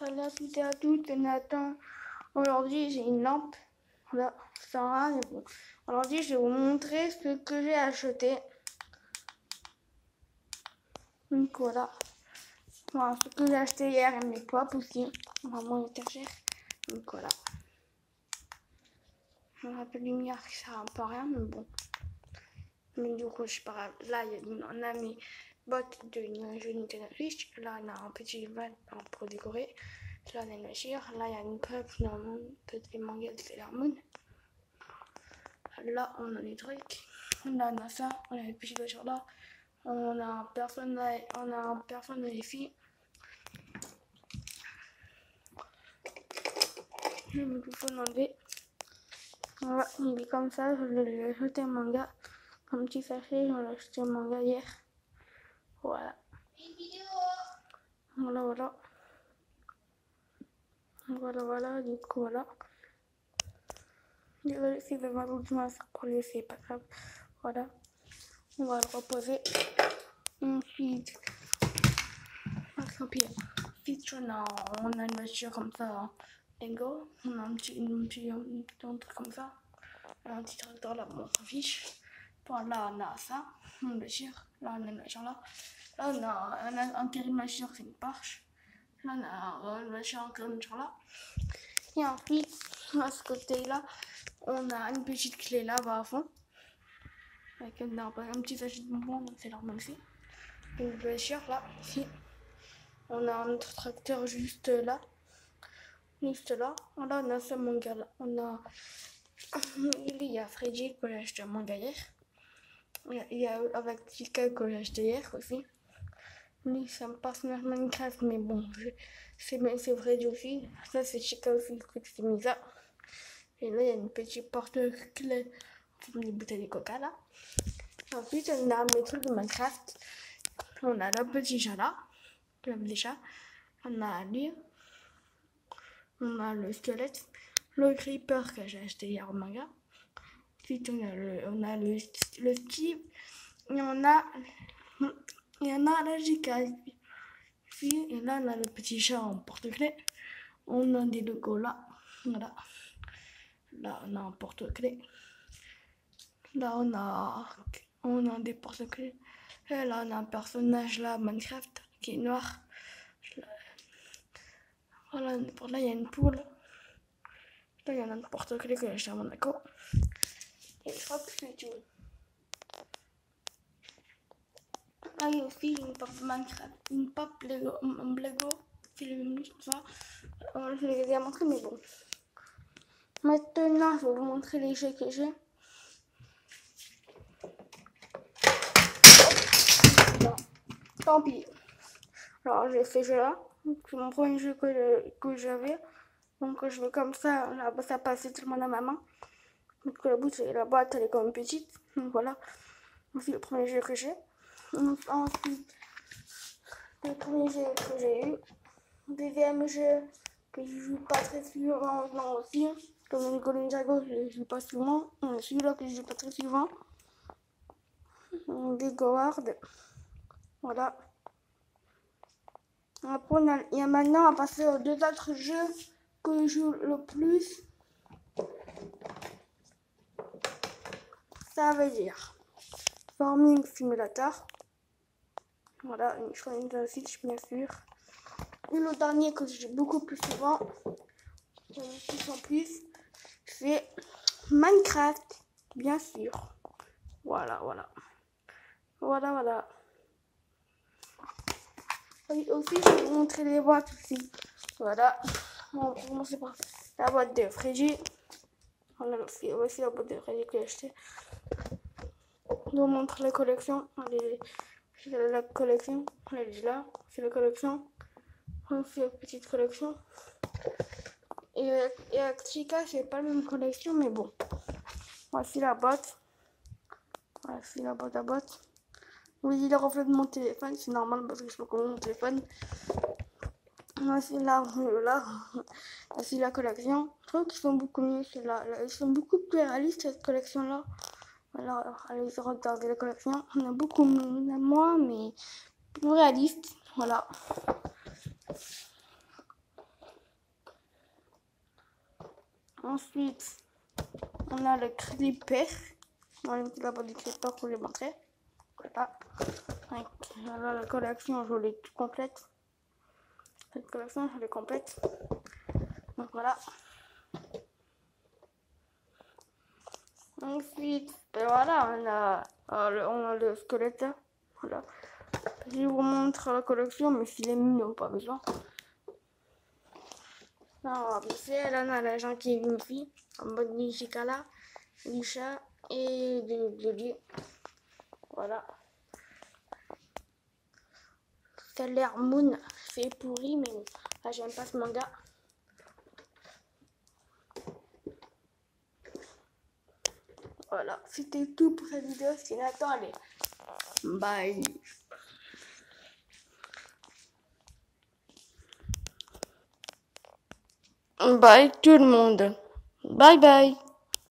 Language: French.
Salut à toutes et à toutes, c'est Nathan. Aujourd'hui, j'ai une lampe. Voilà, ça sert à rien, mais bon. Aujourd'hui, je vais vous montrer ce que j'ai acheté. Donc voilà. Voilà, ce que j'ai acheté hier et mes pop aussi. Vraiment étagère. Donc voilà. On a un peu de lumière qui sert un peu à rien, mais bon. Mais du coup, je sais pas. Là, on a mes bottes d'une jeune Nintendo Switch. Là, on a un petit van pour décorer. Là, on a une machine. Là, il y a une pub, peut-être des mangas de Sailor Moon. Là, on a des trucs. Là, on a ça. On a les petites voitures là. On a un personne des filles. Je vais tout faut enlever. Voilà, il est comme ça. Je l'ai acheté un manga. Un petit sachet. On l'a acheté un manga hier. Voilà. Voilà, voilà. Voilà, voilà. Du coup, voilà. Désolé si le mal du mal pour lui, c'est pas grave. Voilà. On va le reposer. Ensuite, ensuite on a une voiture comme ça. Lego. On a un petit truc comme ça. Un petit tracteur là, on s'en fiche. Là, on a ça. Une voiture. Là, on a une voiture là. Là, on a un terrain de voiture, c'est une Porsche. Là, on a une voiture, encore une voiture là. Et ensuite, à ce côté-là, on a une petite clé là-bas à fond. Avec un petit sachet de bonbons, c'est normal aussi. Une voiture là, ici. On a un autre tracteur juste là. Juste là. Là, on a ce manga là. Il y a Freddy que j'ai acheté un manga hier. Il y a avec Chica que j'ai acheté hier aussi. Lui, c'est un personnage Minecraft, mais bon, c'est Freddy aussi. Ça, c'est Chica aussi que j'ai mis ça. Et là, il y a une petite porte-clés pour les bouteilles de coca là. Ensuite, on a mes trucs de Minecraft. On a le petit chat là. Le petit chat. On a lui. On a le squelette. Le creeper que j'ai acheté hier au manga. Ensuite, on a le Steve. Et on a la Jika. Et là, on a le petit chat en porte-clés. On a des logos là. Voilà. Là, on a un porte-clés. Là, on a des porte-clés. Et là, on a un personnage là, Minecraft, qui est noir. Voilà, là, il y a une poule. Là, il y en a un porte-clés que j'ai acheté à Monaco. Et je crois que c'est tout. Là, il y a aussi une pop Minecraft, une pop Lego, c'est le même tout ça. Je les ai déjà montrés, mais bon. Maintenant, je vais vous montrer les jeux que j'ai. Non, tant pis. Alors, j'ai fait jeu là. C'est mon premier jeu que j'avais. Donc, je vais comme ça. Là, ça passe tellement dans ma main. Donc, la boîte, elle est quand même petite. Donc, voilà. C'est le premier jeu que j'ai. Ensuite, le premier jeu que j'ai eu. Deuxième jeu que je joue pas très souvent aussi. Comme le Golden Dragon, je joue pas souvent. Celui-là que je joue pas très souvent. Des Howard. Voilà. Après, il y a maintenant à passer aux deux autres jeux que je joue le plus. Ça veut dire Farming Simulator. Voilà, une fois une Switch, bien sûr. Et le dernier que je joue beaucoup plus souvent, plus en plus, c'est Minecraft, bien sûr. Voilà, voilà. Voilà, voilà. Et aussi, je vais vous montrer les boîtes aussi. Voilà. On va commencer par la boîte de Freddy. Voilà, voici la boîte de Freddy que j'ai achetée. Je vous montre la collection. C'est la collection. Elle est là. C'est la collection. C'est la petite collection. Et avec Chica, c'est pas la même collection, mais bon. Voici la boîte. Voici la boîte à boîte. Oui, le reflet de mon téléphone, c'est normal parce que je peux connaître mon téléphone. Voici là, voici la collection. Je trouve qu'ils sont beaucoup mieux, ils sont beaucoup plus réalistes cette collection-là. Alors, allez regarder la collection. On a beaucoup moins, mais plus réaliste. Voilà. Ensuite, on a le clipper. On va mettre là-bas du clipper pour les montrer. Voilà. Voilà la collection, je l'ai complète. Cette collection, je l'ai complète. Donc voilà. Ensuite, ben voilà, on a le squelette. Voilà. Je vous montre la collection, mais s'il est mignon, pas besoin. Là, on va baisser. Là, on a la gentille fille en mode Nishikala, Nisha et du lit. Voilà. Sailor Moon, c'est pourri, mais là, j'aime pas ce manga. Voilà, c'était tout pour cette vidéo. C'est Nathan, allez, bye. Bye tout le monde. Bye bye.